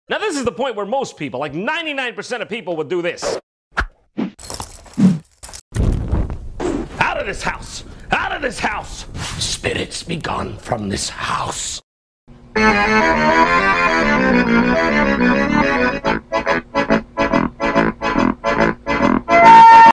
Now this is the point where most people, like 99% of people, would do this. Out of this house! Out of this house! Spirits be gone from this house.